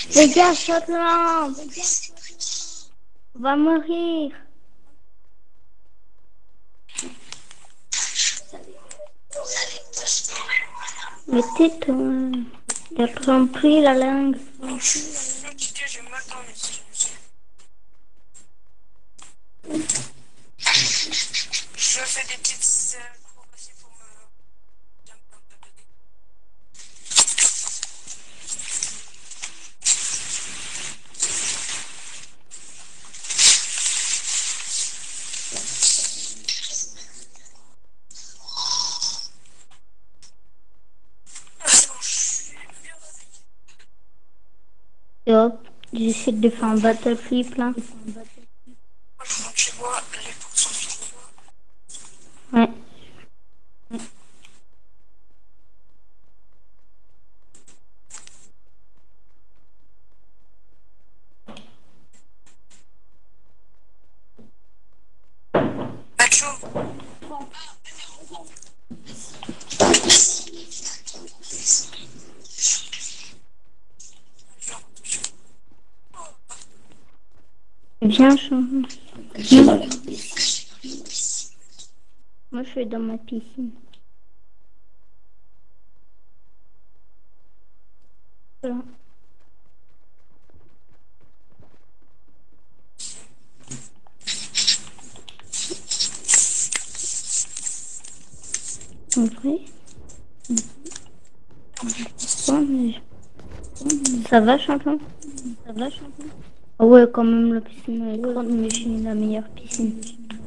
Les gars, Scotland, on va mourir. Mais tais-toi, il a compris la langue. Je fais des petites cours aussi pour me... Et hop, j'essaie de faire un battle flip là. Moi, je rentre chez moi, les cours sont finis. Ouais. Macho. Viens, moi je suis dans ma piscine. Voilà. En vrai, ça va, champion? Ça va, champion? Ah ouais, quand même, la piscine est grande, mais j'ai la meilleure piscine.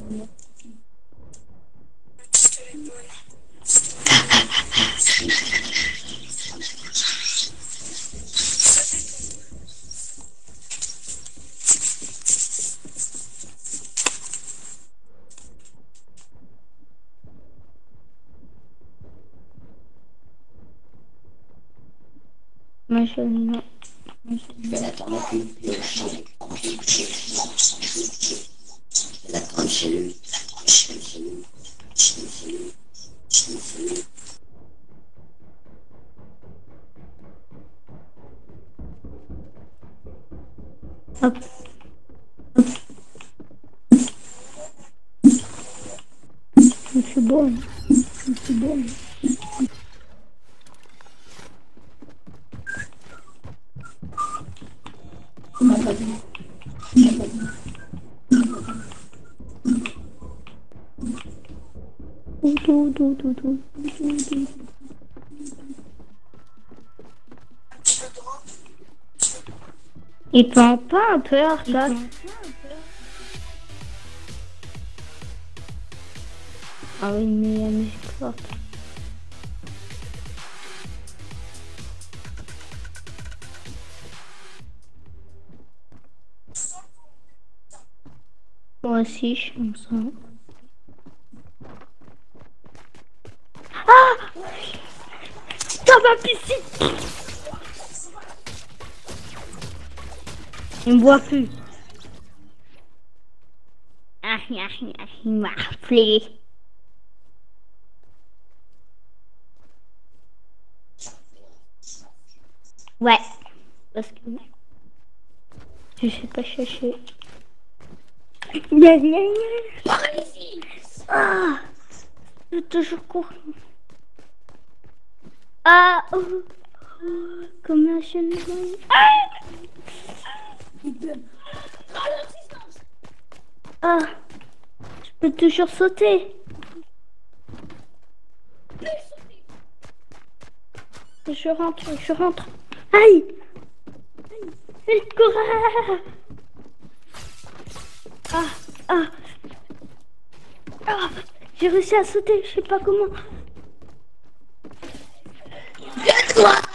Machallah. Hop. C'est bon. C'est bon. Il prend pas un peu, regarde. Ah oui, mais la musique forte. Moi aussi, je suis comme ça. Ah! Dans ma piscine! Il me voit plus. Il m'a rappelé. Ouais. Parce que je sais pas chercher. Ah! Je vais toujours courir. Ah! Oh. Comme un chien. Ah! Je peux toujours sauter. Je rentre. Aïe! Il court! Ah! J'ai réussi à sauter, je sais pas comment. Viens toi!